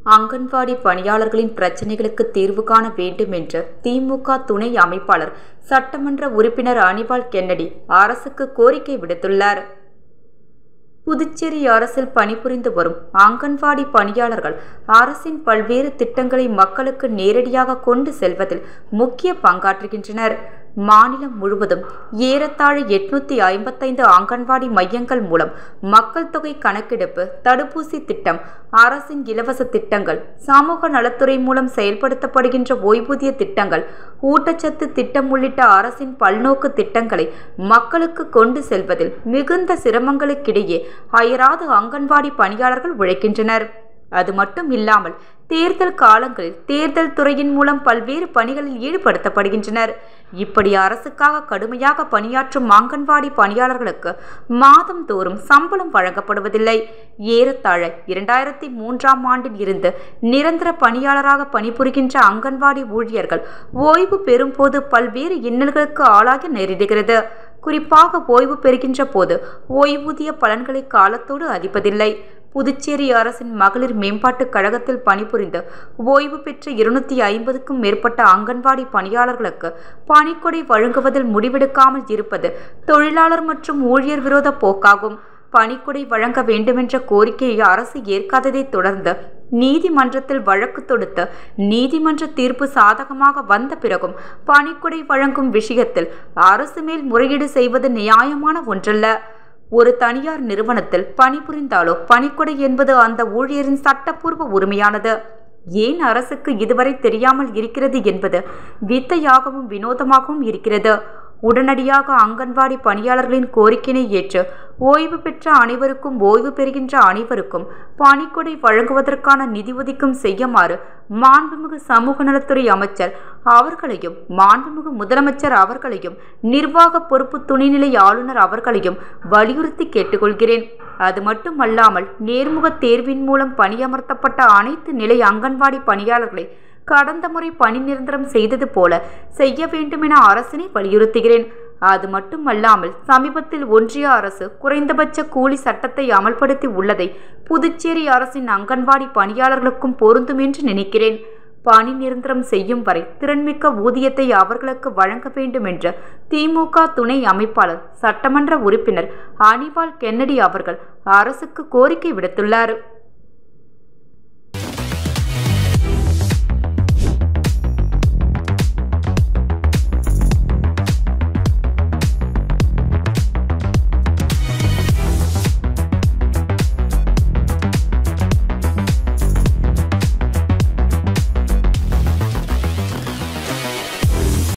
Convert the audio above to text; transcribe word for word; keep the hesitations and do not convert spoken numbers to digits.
அங்கன்வாடி பணியாளர்களின் பிரச்சினைகளுக்கு தீர்வு காண வேண்டும் என்று திமுக துணை அமைப்பாளர் சட்டமன்ற உறுப்பினர் அனிபால் கென்னடி அரசுக்கு கோரிக்கை விடுத்துள்ளார். புதுச்சேரி அரசில் பணிபுரிந்து வரும் அங்கன்வாடி பணியாளர்கள் அரசின் பல்வேறு திட்டங்களை மக்களுக்கு நேரடியாக கொண்டு செல்வதில் முக்கிய பங்காற்றுகின்றனர். மாநிலம் முழுவதும் ஏறத்தாழ எட்நூத்தி ஐம்பத்தைந்து அங்கன்வாடி மையங்கள் மூலம் மக்கள் தொகை கணக்கெடுப்பு, தடுப்பூசி திட்டம், அரசின் இலவச திட்டங்கள், சமூக நலத்துறை மூலம் செயல்படுத்தப்படுகின்ற ஓய்வூதிய திட்டங்கள், ஊட்டச்சத்து திட்டம் உள்ளிட்ட அரசின் பல்நோக்கு திட்டங்களை மக்களுக்கு கொண்டு செல்வதில் மிகுந்த சிரமங்களுக்கிடையே அயராது அங்கன்வாடி பணியாளர்கள் உழைக்கின்றனர். அது மட்டும் இல்லாமல் தேர்தல் காலங்களில் தேர்தல் துறையின் மூலம் பல்வேறு பணிகளில் ஈடுபடுத்தப்படுகின்றனர். இப்படி அரசுக்காக கடுமையாக பணியாற்றும் அங்கன்வாடி பணியாளர்களுக்கு மாதம் தோறும் சம்பளம் வழங்கப்படுவதில்லை. ஏறத்தாழ இரண்டாயிரத்தி மூன்றாம் ஆண்டில் இருந்து நிரந்தர பணியாளராக பணிபுரிகின்ற அங்கன்வாடி ஊழியர்கள் ஓய்வு பெறும்போது பல்வேறு இன்னல்களுக்கு ஆளாக நேரிடுகிறது. குறிப்பாக ஓய்வு பெறுகின்ற போது ஓய்வூதிய பலன்களை காலத்தோடு அளிப்பதில்லை. புதுச்சேரி அரசின் மகளிர் மேம்பாட்டுக் கழகத்தில் பணிபுரிந்து ஓய்வு பெற்ற இருநூத்தி ஐம்பதுக்கும் மேற்பட்ட அங்கன்வாடி பணியாளர்களுக்கு பணிக்கொடை வழங்குவதில் முடிவெடுக்காமல் இருப்பது தொழிலாளர் மற்றும் ஊழியர் விரோத போக்காகும். பணிக்கொடை வழங்க வேண்டுமென்ற கோரிக்கையை அரசு ஏற்காததை தொடர்ந்து நீதிமன்றத்தில் வழக்கு தொடுத்து நீதிமன்ற தீர்ப்பு சாதகமாக வந்த பிறகும் பணிக்கொடை வழங்கும் விஷயத்தில் அரசு மேல் முறையீடு செய்வது நியாயமான ஒன்றல்ல. ஒரு தனியார் நிறுவனத்தில் பணிபுரிந்தாலோ பணிக்கொடை என்பது அந்த ஊழியரின் சட்டப்பூர்வ உரிமையானது. ஏன் அரசுக்கு இதுவரை தெரியாமல் இருக்கிறது என்பது வித்தையாகவும் வினோதமாகவும் இருக்கிறது. உடனடியாக அங்கன்வாடி பணியாளர்களின் கோரிக்கையை ஏற்று ஓய்வு பெற்ற அனைவருக்கும் ஓய்வு பெறுகின்ற அனைவருக்கும் பணிக்கொடை வழங்குவதற்கான நிதி ஒதுக்கும் செய்யுமாறு மாண்புமிகு சமூக நலத்துறை அமைச்சர் அவர்களையும், மாண்புமிகு முதலமைச்சர் அவர்களையும், நிர்வாக பொறுப்பு துணைநிலை ஆளுநர் அவர்களையும் வலியுறுத்தி கேட்டுக்கொள்கிறேன். அது மட்டுமல்லாமல் நேர்முக தேர்வின் மூலம் பணியமர்த்தப்பட்ட அனைத்து நிலை அங்கன்வாடி பணியாளர்களை கடந்த முறை பணி நிரந்தரம் செய்தது போல செய்ய வேண்டும் என அரசினை வலியுறுத்துகிறேன். அது மட்டுமல்லாமல் சமீபத்தில் ஒன்றிய அரசு குறைந்தபட்ச கூலி சட்டத்தை அமல்படுத்தி உள்ளதை புதுச்சேரி அரசின் அங்கன்வாடி பணியாளர்களுக்கும் பொருந்தும் என்று நினைக்கிறேன். பணி நிரந்தரம் செய்யும் வரை திறன்மிக்க ஊதியத்தை அவர்களுக்கு வழங்க வேண்டும் என்று திமுக துணை அமைப்பாளர் சட்டமன்ற உறுப்பினர் அனிபால் கென்னடி அவர்கள் அரசுக்கு கோரிக்கை விடுத்துள்ளார்.